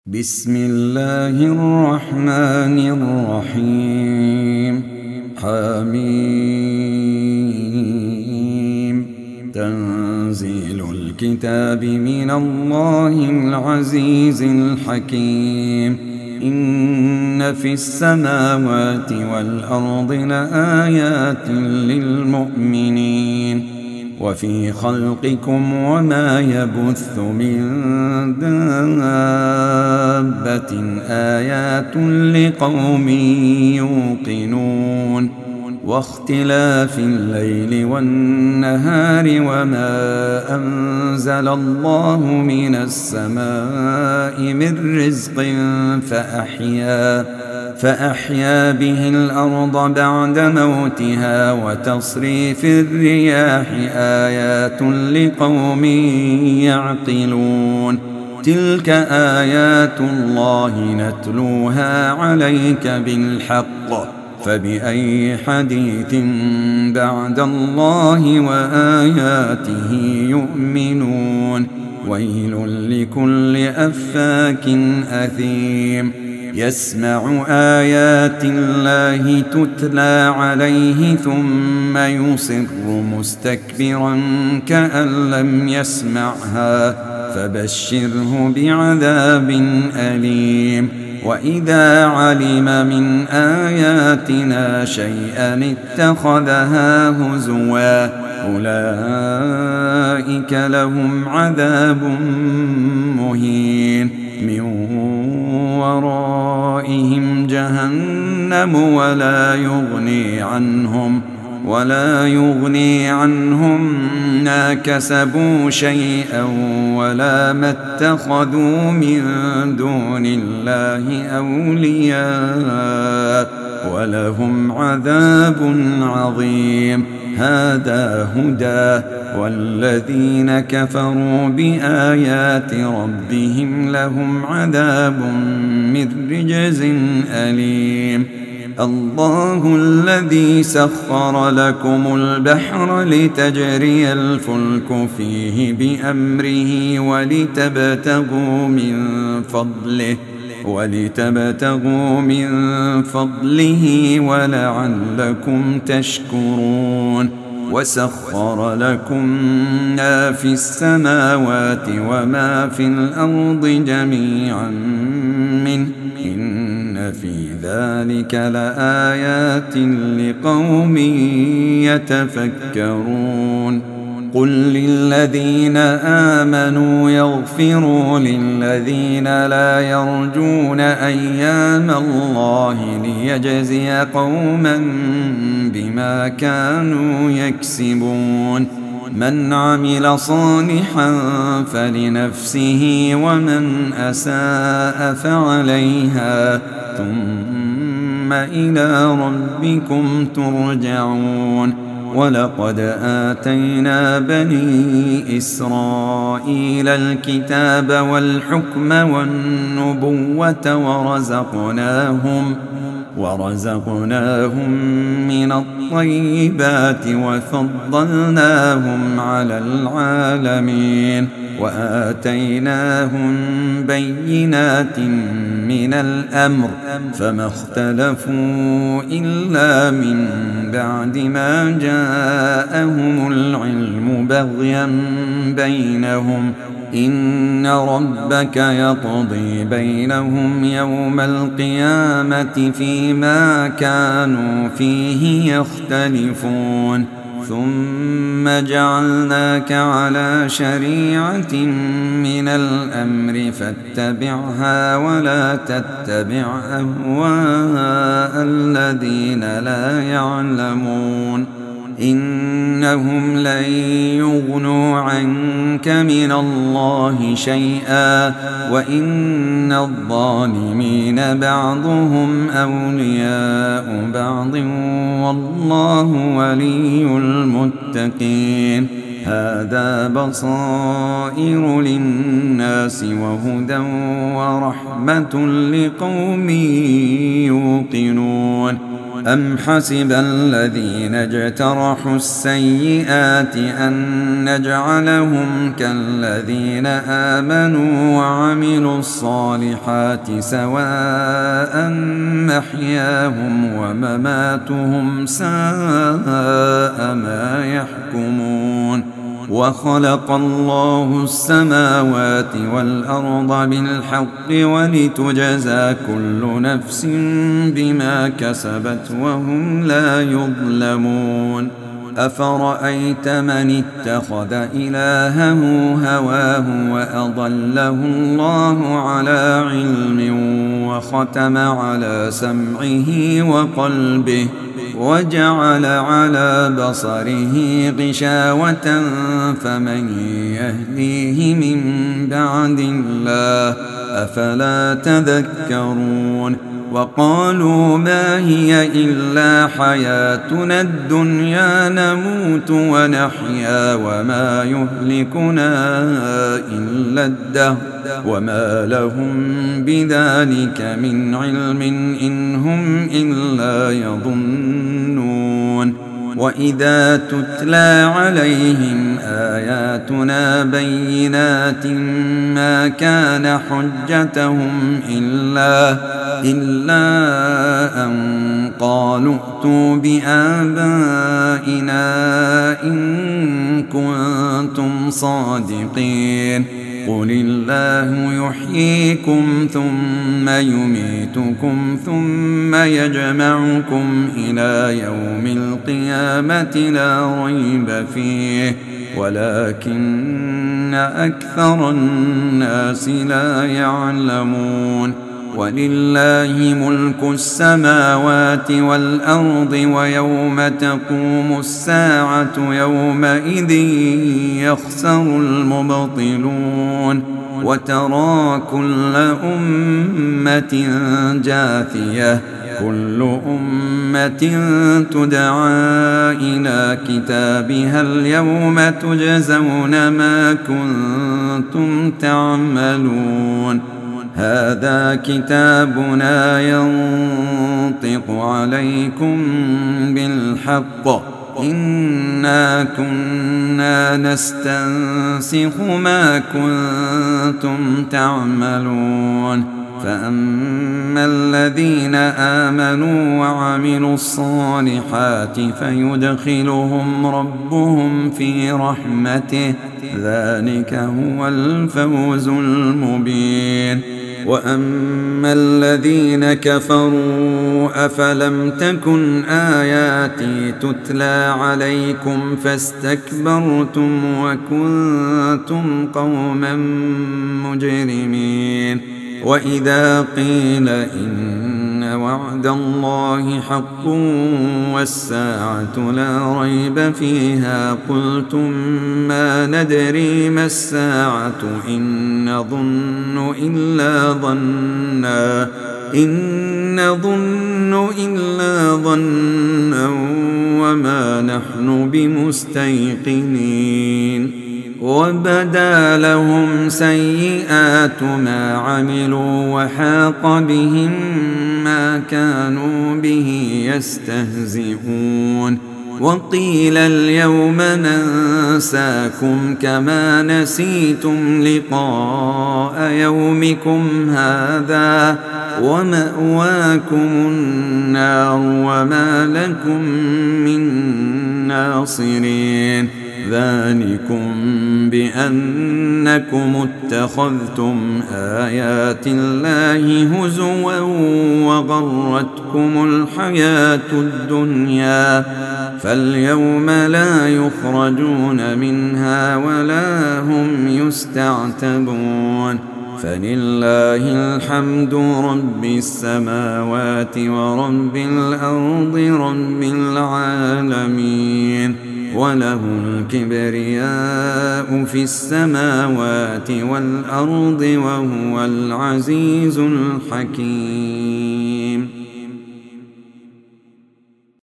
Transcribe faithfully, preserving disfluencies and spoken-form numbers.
بسم الله الرحمن الرحيم. حميم. تنزيل الكتاب من الله العزيز الحكيم. إن في السماوات والأرض لآيات للمؤمنين وفي خلقكم وما يبث من دابة آيات لقوم يوقنون واختلاف الليل والنهار وما أنزل الله من السماء من رزق فأحيا فأحيا به الأرض بعد موتها وتصريف الرياح آيات لقوم يعقلون. تلك آيات الله نتلوها عليك بالحق فبأي حديث بعد الله وآياته يؤمنون. ويل لكل أفاك أثيم يسمع آيات الله تتلى عليه ثم يصر مستكبرا كأن لم يسمعها فبشره بعذاب أليم. وإذا علم من آياتنا شيئا اتخذها هزوا أولئك لهم عذاب مهين من ورائهم جهنم ولا يغني عنهم ولا يغني عنهم ما كسبوا شيئا ولا ما اتخذوا من دون الله أولياء ولهم عذاب عظيم. هذا هدى والذين كفروا بآيات ربهم لهم عذاب من رجز أليم. الله الذي سخر لكم البحر لتجري الفلك فيه بأمره ولتبتغوا من فضله ولتبتغوا من فضله ولعلكم تشكرون. وسخر لكم ما في السماوات وما في الأرض جميعا منه إن في ذلك لآيات لقوم يتفكرون. قل للذين آمنوا يغفروا للذين لا يرجون أيام الله ليجزي قوما بما كانوا يكسبون. من عمل صالحا فلنفسه ومن أساء فعليها ثم إلى ربكم ترجعون. ولقد آتينا بني إسرائيل الكتاب والحكم والنبوة ورزقناهم ورزقناهم من الطيبات وفضلناهم على العالمين وآتيناهم بينات من الأمر فما اختلفوا إلا من بعد ما جاءهم العلم بغيا بينهم. إن ربك يقضي بينهم يوم القيامة فيما كانوا فيه يختلفون. ثم جعلناك على شريعة من الأمر فاتبعها ولا تتبع أهواء الذين لا يعلمون. إنهم لن يغنوا عنك من الله شيئا وإن الظالمين بعضهم أولياء بعض والله ولي المتقين. هذا بصائر للناس وهدى ورحمة لقوم يوقنون. أم حسب الذين اجترحوا السيئات أن نجعلهم كالذين آمنوا وعملوا الصالحات سواء محياهم ومماتهم ساء ما يحكمون وخلق الله السماوات والأرض بالحق ولتجزى كل نفس بما كسبت وهم لا يظلمون أفرأيت من اتخذ إلهه هواه وأضله الله على علم وختم على سمعه وقلبه وجعل على بصره غشاوة فمن يهديه من بعد الله أفلا تذكرون وقالوا ما هي إلا حياتنا الدنيا نموت ونحيا وما يهلكنا إلا الدهر وما لهم بذلك من علم إن هم إلا يظنون وإذا تتلى عليهم آياتنا بينات ما كان حجتهم إلا إلا أن قالوا ائتوا بآبائنا إن كنتم صادقين قل الله يحييكم ثم يميتكم ثم يجمعكم إلى يوم القيامة لا ريب فيه ولكن أكثر الناس لا يعلمون ولله ملك السماوات والأرض ويوم تقوم الساعة يومئذ يخسر المبطلون وترى كل أمة جاثية كل أمة تدعى إلى كتابها اليوم تجزون ما كنتم تعملون هذا كتابنا ينطق عليكم بالحق إنا كنا نستنسخ ما كنتم تعملون فأما الذين آمنوا وعملوا الصالحات فيدخلهم ربهم في رحمته ذلك هو الفوز المبين وأما الذين كفروا أفلم تكن آياتي تتلى عليكم فاستكبرتم وكنتم قوما مجرمين وإذا قيل إن وعد الله حق والساعة لا ريب فيها قلتم ما ندري ما الساعة إن نظن إلا ظنا إن نظن إلا ظنا وما نحن بمستيقنين وبدا لهم سيئات ما عملوا وحاق بهم ما كانوا به يستهزئون وقيل اليوم ننساكم كما نسيتم لقاء يومكم هذا ومأواكم النار وما لكم من ناصرين ذلكم بأنكم اتخذتم آيات الله هزوا وغرتكم الحياة الدنيا فاليوم لا يخرجون منها ولا هم يستعتبون فلله الحمد رب السماوات ورب الأرض رب العالمين وله الكبرياء في السماوات والأرض وهو العزيز الحكيم.